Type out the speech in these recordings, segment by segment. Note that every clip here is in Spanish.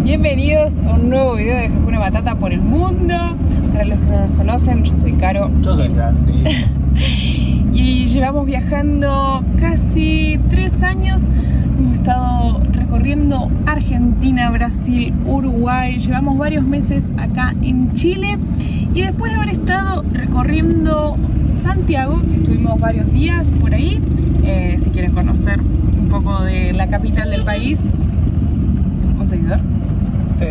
Bienvenidos a un nuevo video de Hakuna Matata por el mundo. Para los que no nos conocen, yo soy Caro. Yo soy Santi. Y llevamos viajando casi 3 años. Hemos estado recorriendo Argentina, Brasil, Uruguay. Llevamos varios meses acá en Chile. Y después de haber estado recorriendo Santiago, que estuvimos varios días por ahí, si quieren conocer un poco de la capital del país. ¿Un seguidor? Sí.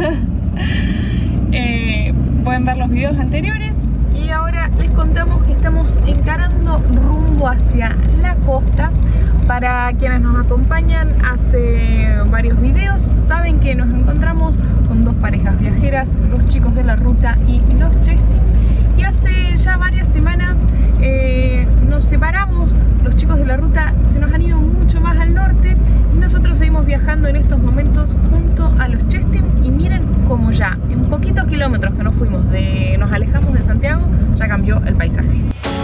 Pueden ver los videos anteriores. Y ahora les contamos que estamos encarando rumbo hacia la costa. Para quienes nos acompañan hace varios videos, saben que nos encontramos con 2 parejas viajeras, los chicos de la ruta y los Chesty. Y hace ya varias semanas nos separamos, los chicos de la ruta se nos han ido mucho más al norte y nosotros seguimos viajando en estos momentos junto a los Chesty. Y miren cómo ya en poquitos kilómetros que nos alejamos de Santiago, ya cambió el paisaje.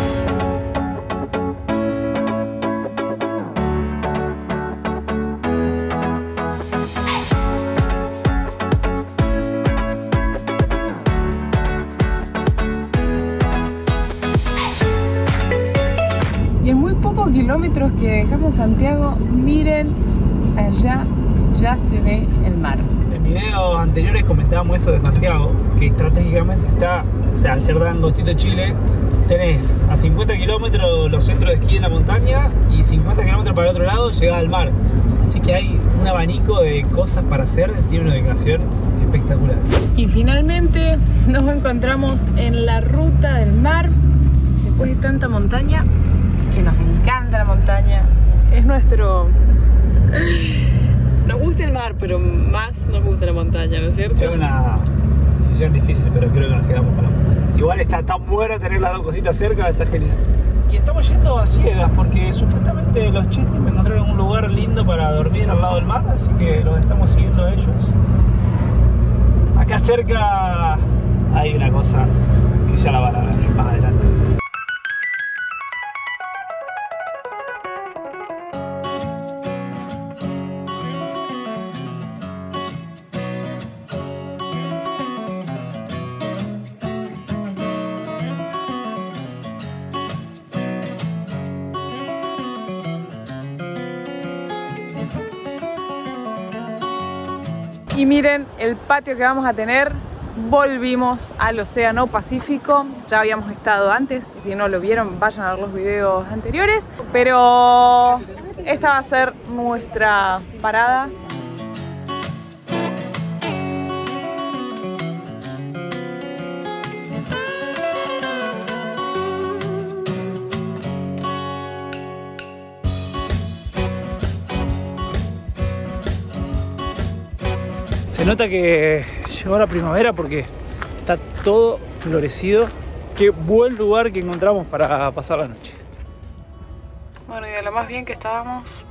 Y en muy pocos kilómetros que dejamos Santiago, miren, allá ya se ve el mar. En videos anteriores comentábamos eso de Santiago, que estratégicamente está, o sea, al ser Angostito, Chile, tenés a 50 kilómetros los centros de esquí en la montaña y 50 kilómetros para el otro lado llegás al mar. Así que hay un abanico de cosas para hacer, tiene una ubicación espectacular. Y finalmente nos encontramos en la ruta del mar, después de tanta montaña, que nos encanta la montaña, es nuestro... Nos gusta el mar, pero más nos gusta la montaña, ¿no es cierto? Es una decisión difícil, pero creo que nos quedamos con la montaña. Igual está tan buena tener las 2 cositas cerca, está genial. Y estamos yendo a ciegas porque supuestamente los Chesty me encontraron un lugar lindo para dormir al lado del mar, así que los estamos siguiendo a ellos. Acá cerca hay una cosa que ya la van a ver más adelante. Y miren el patio que vamos a tener. Volvimos al Océano Pacífico. Ya habíamos estado antes, si no lo vieron vayan a ver los videos anteriores. Pero esta va a ser nuestra parada. Se nota que llegó la primavera porque está todo florecido. Qué buen lugar que encontramos para pasar la noche. Bueno, y de lo más bien que estábamos.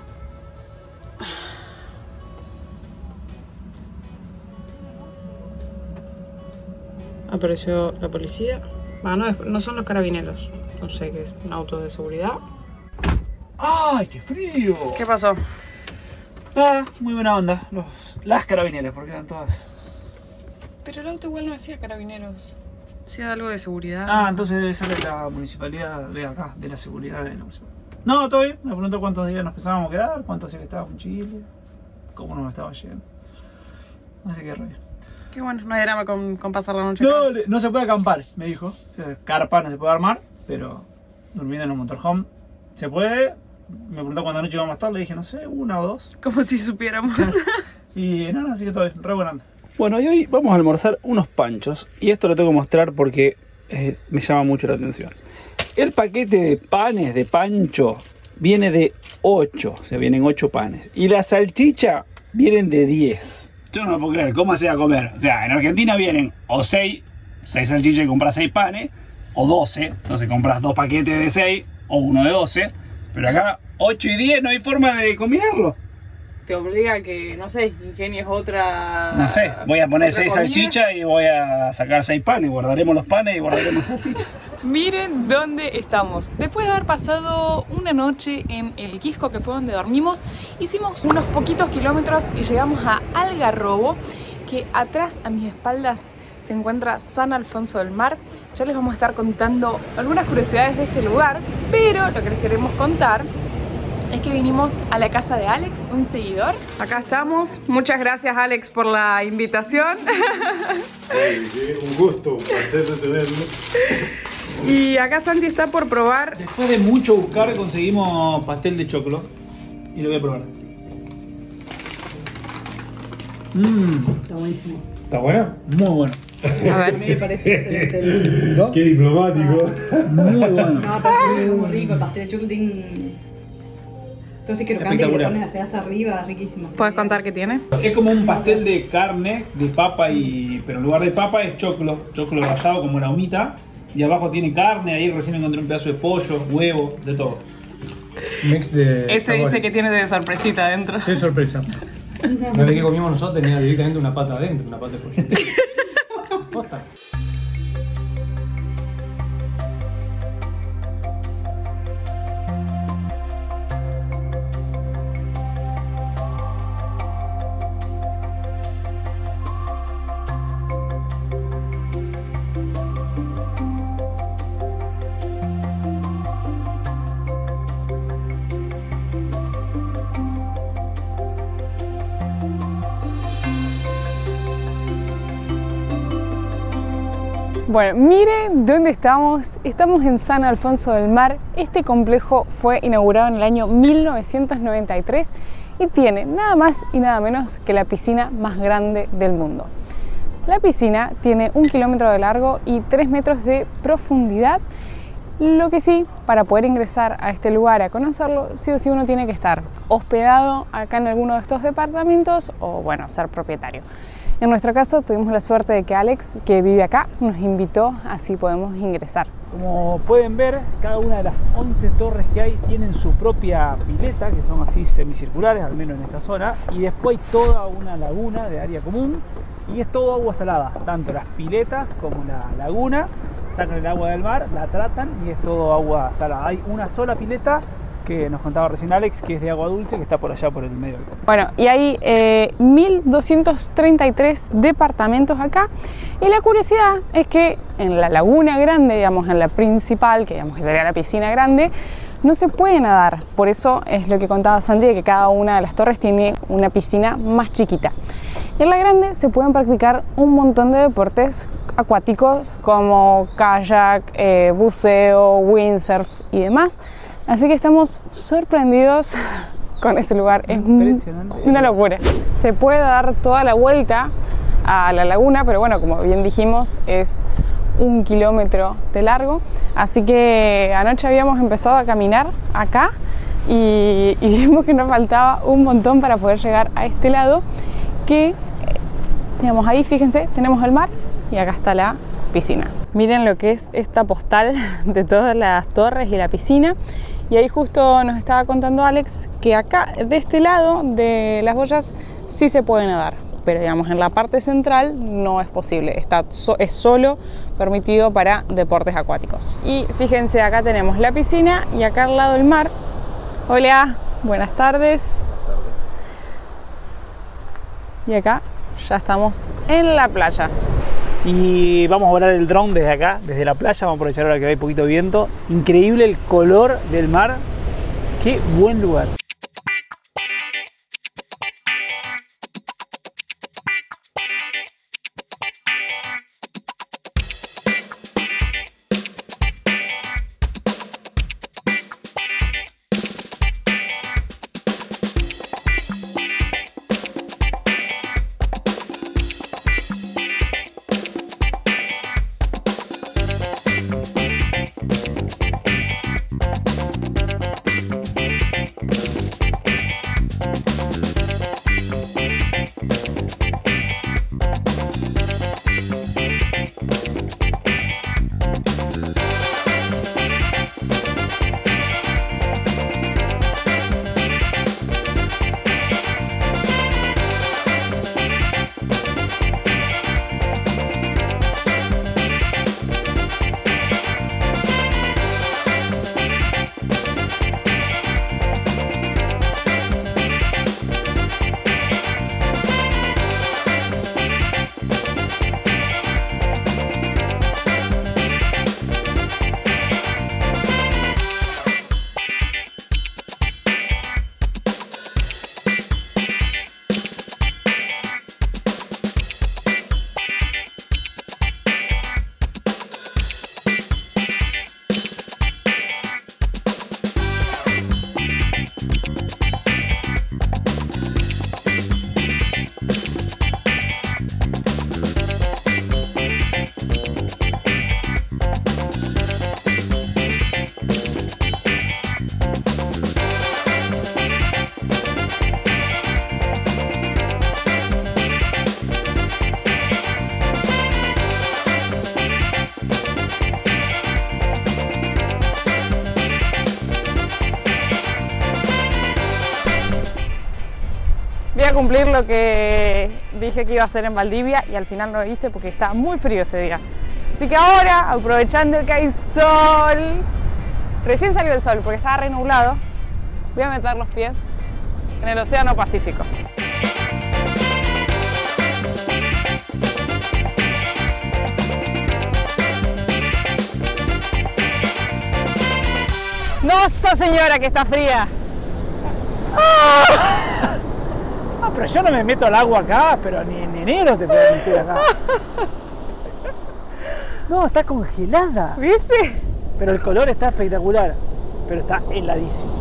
Apareció la policía. Bueno, no son los carabineros. No sé qué es, un auto de seguridad. ¡Ay, qué frío! ¿Qué pasó? Ah, muy buena onda. Las carabineras, porque eran todas... Pero el auto igual no decía carabineros. Decía algo de seguridad. Ah, entonces debe ser de la municipalidad de acá, de la seguridad de la municipalidad. No, todo bien. Me preguntó cuántos días nos pensábamos quedar, cuánto hacía que estábamos en Chile, cómo nos estaba yendo. Así que re bien. Qué bueno, no hay drama con pasar la noche. No, no se puede acampar, me dijo. O sea, carpa no se puede armar, pero durmiendo en un motorhome se puede. Me preguntó cuánta noche íbamos a estar, le dije, no sé, 1 o 2. Como si supiéramos. Y no, así que todo bien, re buena onda. Bueno, y hoy vamos a almorzar unos panchos. Y esto lo tengo que mostrar porque me llama mucho la atención. El paquete de panes de pancho viene de 8, o sea, vienen 8 panes. Y la salchicha vienen de 10. Yo no lo puedo creer, ¿cómo se va a comer? O sea, en Argentina vienen o 6 salchichas y compras 6 panes, o 12, entonces compras 2 paquetes de 6 o 1 de 12. Pero acá 8 y 10 no hay forma de combinarlo. Te obliga a que, no sé, ingenies otra... No sé, voy a poner 6 salchichas y voy a sacar 6 panes. Guardaremos los panes y guardaremos salchichas. Miren dónde estamos. Después de haber pasado una noche en El Quisco, que fue donde dormimos, hicimos unos poquitos kilómetros y llegamos a Algarrobo, que atrás a mis espaldas se encuentra San Alfonso del Mar. Ya les vamos a estar contando algunas curiosidades de este lugar, pero lo que les queremos contar es que vinimos a la casa de Alex, un seguidor. Acá estamos. Muchas gracias, Alex, por la invitación. Un gusto, un placer de tenerlo. Y acá Santi está por probar. Después de mucho buscar conseguimos pastel de choclo y lo voy a probar. Está buenísimo. ¿Está bueno? Muy bueno. A ver, A mí me parece excelente. ¿No? Qué diplomático. Muy bueno. No, pero es muy rico, el pastel de chocolate. Entonces crocante que le ponen las ceras arriba, riquísimo. ¿Puedes contar qué tiene? Es como un pastel de carne, de papa pero en lugar de papa es choclo rallado como una humita. Y abajo tiene carne, ahí recién encontré un pedazo de pollo, huevo, de todo. Mix de Ese sabores. dice que tiene de sorpresita adentro. Qué sorpresa. La vez que comimos nosotros tenía directamente una pata adentro, una pata de pollo. Posta. Bueno, mire dónde estamos. Estamos en San Alfonso del Mar. Este complejo fue inaugurado en el año 1993 y tiene nada más y nada menos que la piscina más grande del mundo. La piscina tiene 1 kilómetro de largo y 3 metros de profundidad. Lo que sí, para poder ingresar a este lugar, a conocerlo, sí o sí uno tiene que estar hospedado acá en alguno de estos departamentos o, bueno, ser propietario. En nuestro caso tuvimos la suerte de que Alex, que vive acá, nos invitó, así podemos ingresar. Como pueden ver, cada una de las 11 torres que hay tienen su propia pileta, que son así semicirculares, al menos en esta zona, y después hay toda una laguna de área común, y es todo agua salada, tanto las piletas como la laguna, sacan el agua del mar, la tratan y es todo agua salada. Hay una sola pileta que nos contaba recién Alex, que es de agua dulce, que está por allá por el medio. Bueno, y hay 1.233 departamentos acá, y la curiosidad es que en la laguna grande, digamos, en la principal, que digamos que sería la piscina grande, no se puede nadar. Por eso es lo que contaba Santi, de que cada una de las torres tiene una piscina más chiquita. Y en la grande se pueden practicar un montón de deportes acuáticos como kayak, buceo, windsurf y demás. Así que estamos sorprendidos con este lugar, es una locura. Se puede dar toda la vuelta a la laguna, pero bueno, como bien dijimos, es 1 kilómetro de largo. Así que anoche habíamos empezado a caminar acá y vimos que nos faltaba un montón para poder llegar a este lado, que, digamos, ahí fíjense, tenemos el mar y acá está la piscina. Miren lo que es esta postal de todas las torres y la piscina. Y ahí justo nos estaba contando Alex que acá, de este lado de las boyas, sí se puede nadar. Pero digamos, en la parte central no es posible. Es solo permitido para deportes acuáticos. Y fíjense, acá tenemos la piscina y acá al lado el mar. Hola, buenas tardes. Y acá ya estamos en la playa. Y vamos a volar el dron desde acá, desde la playa. Vamos a aprovechar ahora que hay poquito viento. Increíble el color del mar. Qué buen lugar. cumplir lo que dije que iba a hacer en Valdivia y al final no lo hice porque estaba muy frío ese día. Así que ahora, aprovechando que hay sol, recién salió el sol porque estaba re nublado, voy a meter los pies en el Océano Pacífico. ¡Nossa señora que está fría! ¡Ah! Ah, pero yo no me meto al agua acá, pero ni en enero te puedo meter acá. No, está congelada. ¿Viste? Pero el color está espectacular, pero está heladísimo.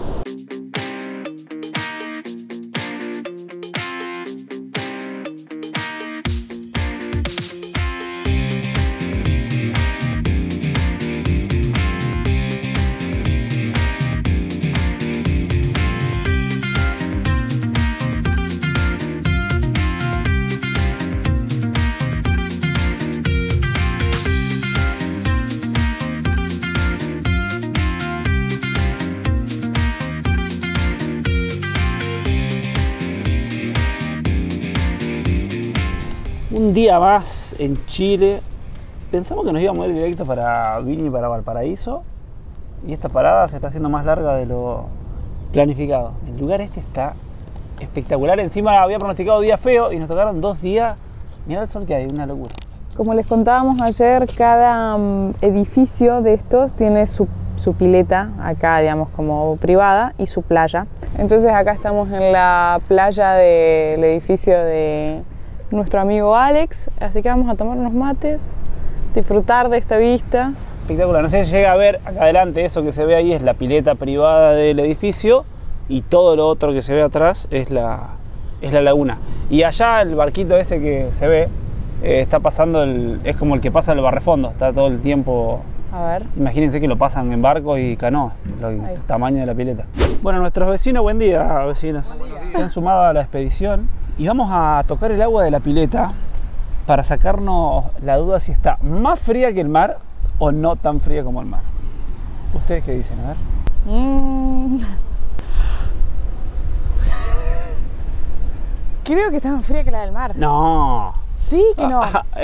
Un día más en Chile. Pensamos que nos íbamos a ir directo para Viña y para Valparaíso, y esta parada se está haciendo más larga de lo planificado. El lugar este está espectacular. Encima había pronosticado día feo y nos tocaron 2 días. Mirá el sol que hay, una locura. Como les contábamos ayer, cada edificio de estos tiene su pileta, acá digamos como privada, y su playa. Entonces acá estamos en la playa del edificio de nuestro amigo Alex, así que vamos a tomar unos mates, disfrutar de esta vista. Espectacular. No sé si llega a ver acá adelante, eso que se ve ahí es la pileta privada del edificio y todo lo otro que se ve atrás es la laguna. Y allá el barquito ese que se ve está pasando, es como el que pasa el barrefondo, está todo el tiempo. A ver. Imagínense que lo pasan en barcos y canoas, el tamaño de la pileta. Bueno, nuestros vecinos, buen día, vecinos. Se han sumado a la expedición y vamos a tocar el agua de la pileta para sacarnos la duda si está más fría que el mar o no tan fría como el mar. ¿Ustedes qué dicen? A ver. Creo que está más fría que la del mar. No. Sí, que no.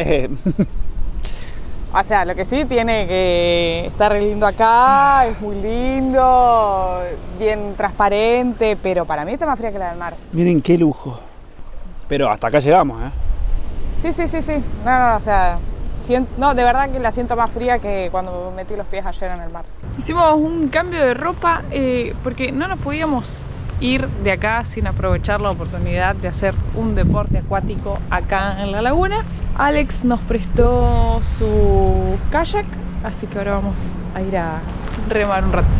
O sea, lo que sí tiene que estar re lindo acá, es muy lindo, bien transparente, pero para mí está más fría que la del mar. Miren qué lujo. Pero hasta acá llegamos, ¿eh? Sí. No, o sea, no, de verdad que la siento más fría que cuando metí los pies ayer en el mar. Hicimos un cambio de ropa porque no nos podíamos ir de acá sin aprovechar la oportunidad de hacer un deporte acuático acá en la laguna. Alex nos prestó su kayak, así que ahora vamos a ir a remar un ratito.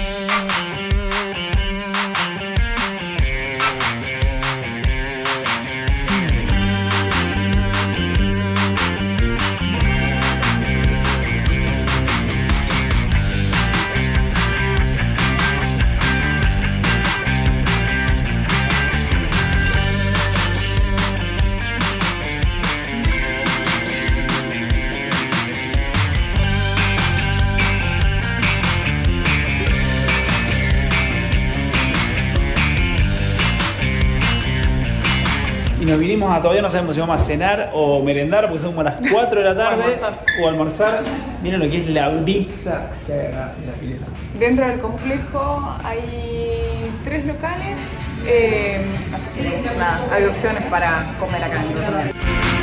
Y nos vinimos todavía no sabemos si vamos a cenar o merendar porque son como las 4 de la tarde o almorzar. Miren lo que es la vista que hay acá en la pileta. Dentro del complejo hay 3 locales, así que nada, hay opciones para comer acá en el otro lado.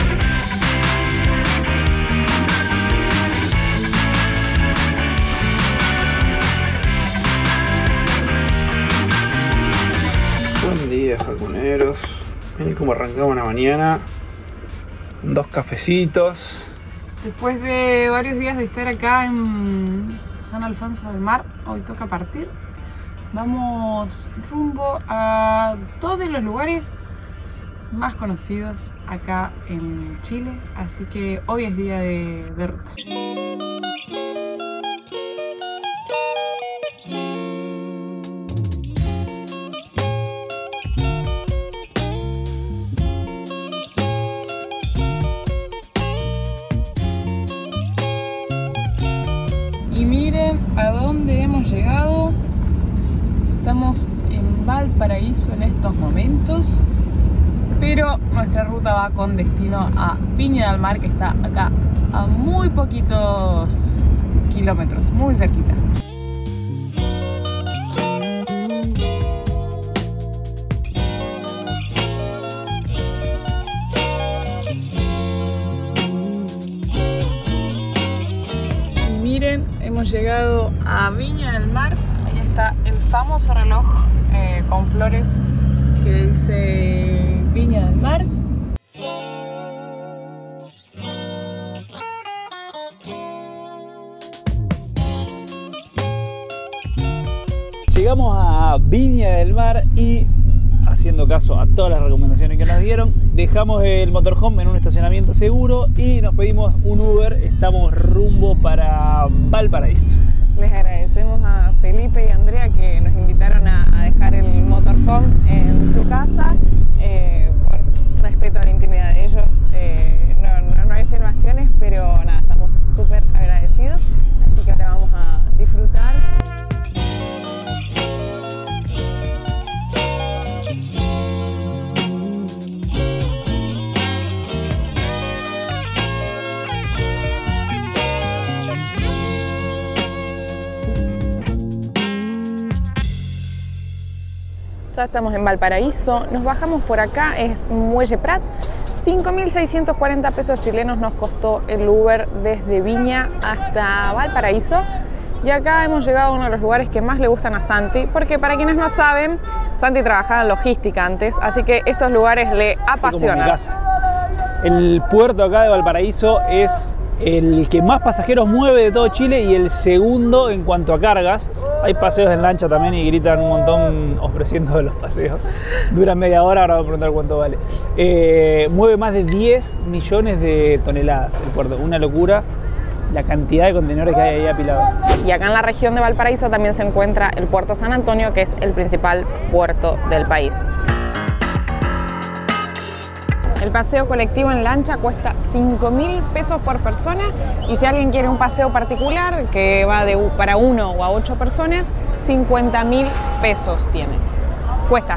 Buen día, jacuneros. Miren cómo arrancamos la mañana. 2 cafecitos. Después de varios días de estar acá en San Alfonso del Mar, hoy toca partir. Vamos rumbo a 2 de los lugares más conocidos acá en Chile, así que hoy es día de ruta. Y miren a dónde hemos llegado. Estamos en Valparaíso en estos momentos. pero nuestra ruta va con destino a Viña del Mar, que está acá a muy poquitos kilómetros, muy cerquita. Miren, hemos llegado a Viña del Mar. Ahí está el famoso reloj con flores que dice Viña del Mar. Llegamos a Viña del Mar y, haciendo caso a todas las recomendaciones que nos dieron, dejamos el motorhome en un estacionamiento seguro y nos pedimos un Uber. Estamos rumbo para Valparaíso. Les agradecemos a Felipe y Andrea que nos invitaron a dejar el motorhome en su casa. Por respeto a la intimidad de ellos, no hay filmaciones, pero nada, estamos súper agradecidos. Así que ahora vamos a disfrutar. Ya estamos en Valparaíso, nos bajamos por acá, es Muelle Prat. 5.640 pesos chilenos nos costó el Uber desde Viña hasta Valparaíso. Y acá hemos llegado a uno de los lugares que más le gustan a Santi, porque para quienes no saben, Santi trabajaba en logística antes, así que estos lugares le apasionan. Como mi casa. El puerto acá de Valparaíso es el que más pasajeros mueve de todo Chile y el segundo en cuanto a cargas. Hay paseos en lancha también y gritan un montón ofreciendo los paseos. Duran media hora, ahora voy a preguntar cuánto vale. Mueve más de 10 millones de toneladas el puerto, una locura la cantidad de contenedores que hay ahí apilados. Y acá en la región de Valparaíso también se encuentra el puerto San Antonio, que es el principal puerto del país. El paseo colectivo en lancha cuesta 5.000 pesos por persona y si alguien quiere un paseo particular que va para 1 o a 8 personas, 50.000 pesos tiene. Cuesta.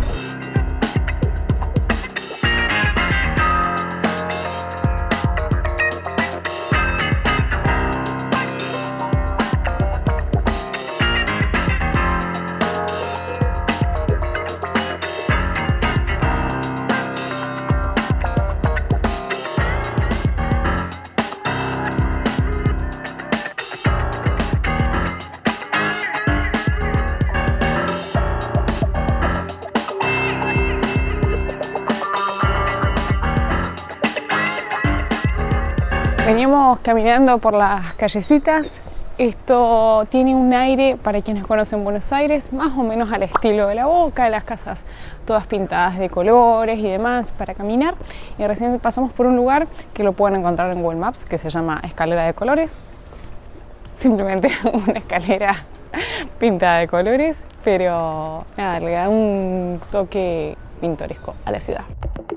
Venimos caminando por las callecitas. Esto tiene un aire, para quienes conocen Buenos Aires, más o menos al estilo de La Boca, las casas todas pintadas de colores y demás para caminar. Y recién pasamos por un lugar que lo pueden encontrar en Google Maps, que se llama Escalera de Colores. Simplemente una escalera pintada de colores, pero nada, le da un toque pintoresco a la ciudad.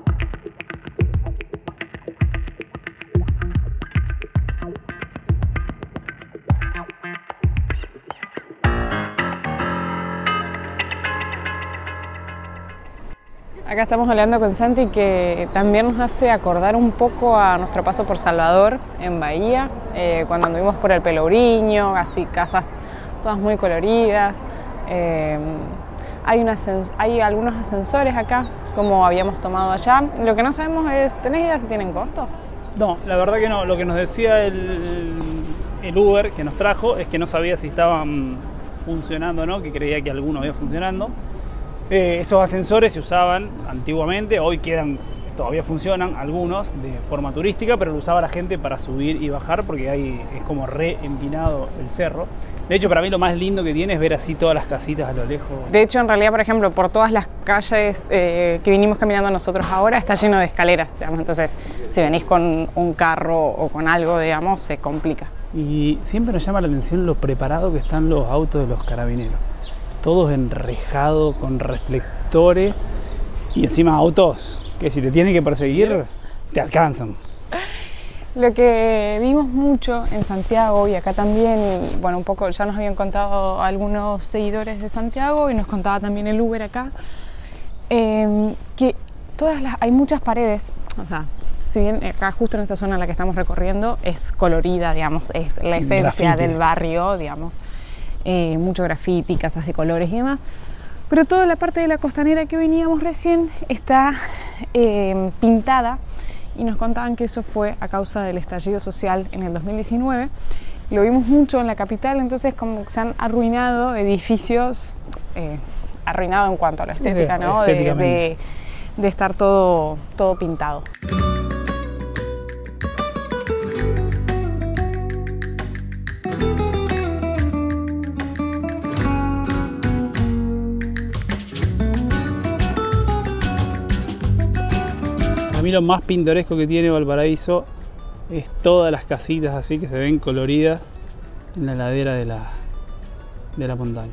Acá estamos hablando con Santi, que también nos hace acordar un poco a nuestro paso por Salvador, en Bahía, cuando anduvimos por el Pelourinho, así casas todas muy coloridas. Hay algunos ascensores acá, como habíamos tomado allá. Lo que no sabemos es, ¿tenés idea si tienen costo? No, la verdad que no. Lo que nos decía el Uber que nos trajo es que no sabía si estaban funcionando o no, que creía que alguno había funcionando. Esos ascensores se usaban antiguamente, hoy todavía funcionan algunos de forma turística, pero lo usaba la gente para subir y bajar porque es como re empinado el cerro. De hecho, para mí lo más lindo que tiene es ver así todas las casitas a lo lejos. De hecho, en realidad, por ejemplo, por todas las calles que vinimos caminando nosotros ahora, está lleno de escaleras, digamos. Entonces, si venís con un carro o con algo, digamos, se complica. Y siempre nos llama la atención lo preparado que están los autos de los carabineros. Todos enrejados, con reflectores y encima autos que si te tienen que perseguir, te alcanzan. Lo que vimos mucho en Santiago y acá también, y bueno, un poco ya nos habían contado algunos seguidores de Santiago y nos contaba también el Uber acá, que hay muchas paredes, o sea, si bien acá justo en esta zona en la que estamos recorriendo es colorida, digamos, es la esencia del barrio, digamos, mucho graffiti, casas de colores y demás, pero toda la parte de la costanera que veníamos recién está pintada, y nos contaban que eso fue a causa del estallido social en el 2019. Lo vimos mucho en la capital, entonces como que se han arruinado edificios, arruinado en cuanto a la estética, ¿no? De estar todo pintado. A mí lo más pintoresco que tiene Valparaíso es todas las casitas así que se ven coloridas en la ladera de la montaña.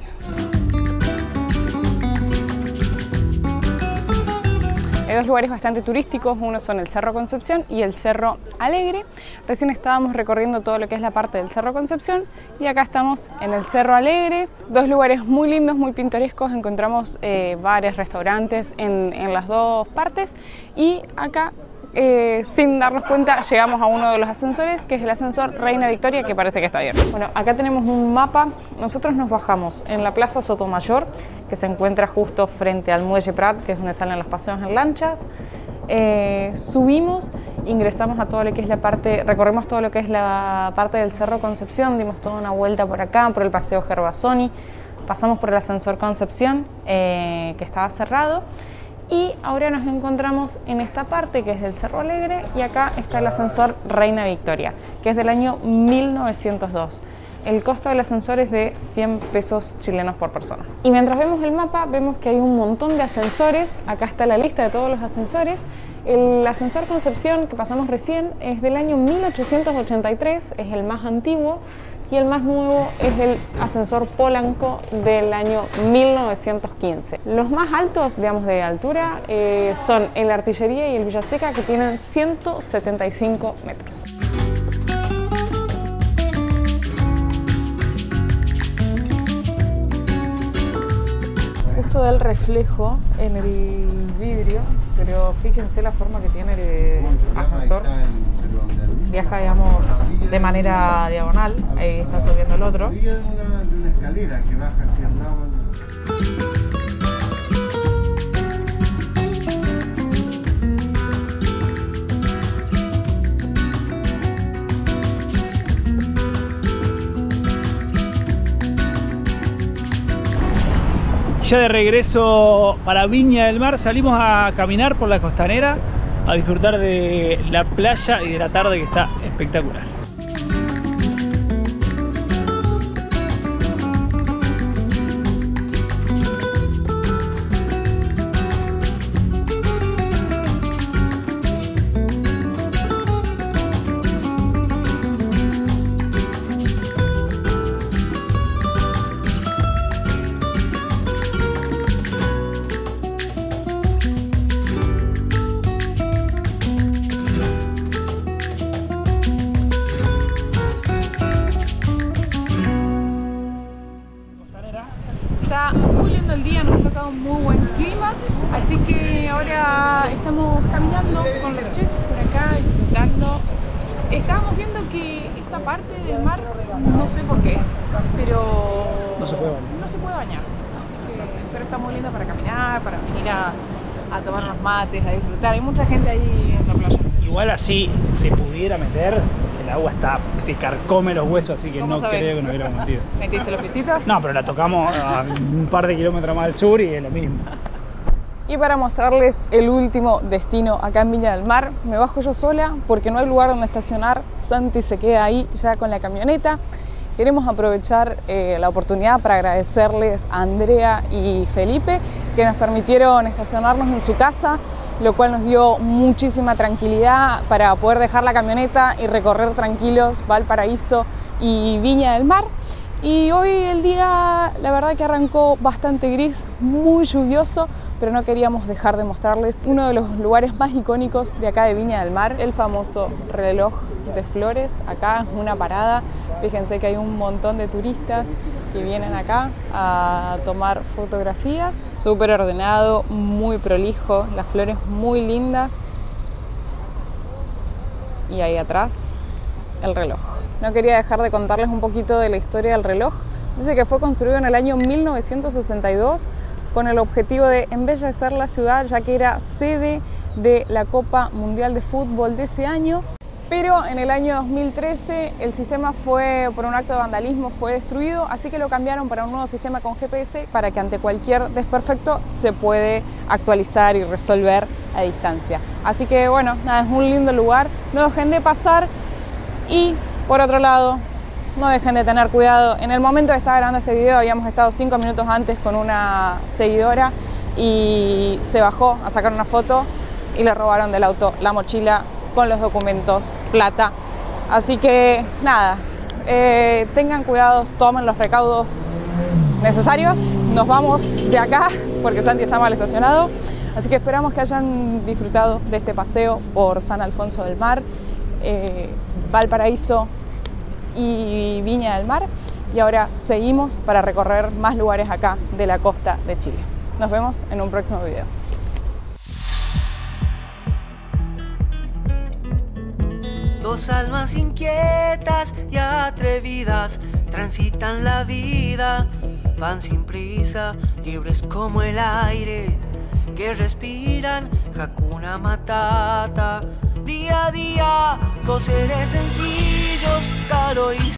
Hay dos lugares bastante turísticos, uno son el Cerro Concepción y el Cerro Alegre. Recién estábamos recorriendo todo lo que es la parte del Cerro Concepción y acá estamos en el Cerro Alegre. Dos lugares muy lindos, muy pintorescos, encontramos bares, restaurantes en las dos partes y acá sin darnos cuenta llegamos a uno de los ascensores, que es el ascensor Reina Victoria, que parece que está abierto. Bueno, acá tenemos un mapa. Nosotros nos bajamos en la Plaza Sotomayor, que se encuentra justo frente al Muelle Prat, que es donde salen los paseos en lanchas. Subimos, ingresamos a todo lo que es la parte, recorrimos todo lo que es la parte del Cerro Concepción, dimos toda una vuelta por acá, por el Paseo Gervasoni, pasamos por el ascensor Concepción, que estaba cerrado. Y ahora nos encontramos en esta parte que es del Cerro Alegre y acá está el ascensor Reina Victoria, que es del año 1902. El costo del ascensor es de 100 pesos chilenos por persona. Y mientras vemos el mapa vemos que hay un montón de ascensores. Acá está la lista de todos los ascensores. El ascensor Concepción que pasamos recién es del año 1883, es el más antiguo. Y el más nuevo es el ascensor Polanco del año 1915. Los más altos, digamos, de altura son el Artillería y el Villaseca, que tienen 175 metros. Justo da el reflejo en el vidrio, pero fíjense la forma que tiene el ascensor. Viaja, digamos, de manera diagonal. Ahí está subiendo el otro. Una escalera que baja hacia el lado. Ya de regreso para Viña del Mar, salimos a caminar por la costanera, a disfrutar de la playa y de la tarde, que está espectacular. Está muy lindo el día, nos ha tocado un muy buen clima, así que ahora estamos caminando con los chefs por acá, disfrutando. Estábamos viendo que esta parte del mar, no sé por qué, pero no se puede bañar. Así que, pero está muy lindo para caminar, para venir a tomar unos mates, a disfrutar. Hay mucha gente ahí en la playa. Igual así se pudiera meter, el agua te carcome los huesos, así que no creo que nos hubiéramos metido. ¿Metiste los piecitos? No, pero la tocamos a un par de kilómetros más al sur y es lo mismo. Y para mostrarles el último destino acá en Viña del Mar, me bajo yo sola porque no hay lugar donde estacionar. Santi se queda ahí ya con la camioneta. Queremos aprovechar la oportunidad para agradecerles a Andrea y Felipe que nos permitieron estacionarnos en su casa, lo cual nos dio muchísima tranquilidad para poder dejar la camioneta y recorrer tranquilos Valparaíso y Viña del Mar. Y hoy el día, la verdad que arrancó bastante gris, muy lluvioso, pero no queríamos dejar de mostrarles uno de los lugares más icónicos de acá de Viña del Mar, el famoso reloj de flores. Acá es una parada, fíjense que hay un montón de turistas que vienen acá a tomar fotografías. Súper ordenado, muy prolijo, las flores muy lindas. Y ahí atrás, el reloj. No quería dejar de contarles un poquito de la historia del reloj. Dice que fue construido en el año 1962 con el objetivo de embellecer la ciudad, ya que era sede de la Copa Mundial de Fútbol de ese año. Pero en el año 2013 el sistema por un acto de vandalismo fue destruido, así que lo cambiaron para un nuevo sistema con GPS para que ante cualquier desperfecto se puede actualizar y resolver a distancia. Así que bueno, nada, es un lindo lugar, no dejen de pasar y por otro lado, no dejen de tener cuidado. En el momento de estar grabando este video habíamos estado 5 minutos antes con una seguidora y se bajó a sacar una foto y le robaron del auto la mochila con los documentos, plata. Así que nada, tengan cuidado, tomen los recaudos necesarios. Nos vamos de acá porque Santi está mal estacionado. Así que esperamos que hayan disfrutado de este paseo por San Alfonso del Mar, Valparaíso y Viña del Mar. Y ahora seguimos para recorrer más lugares acá de la costa de Chile. Nos vemos en un próximo video. Dos almas inquietas y atrevidas transitan la vida, van sin prisa, libres como el aire que respiran, Hakuna Matata. Día a día, dos seres sencillos, Caro y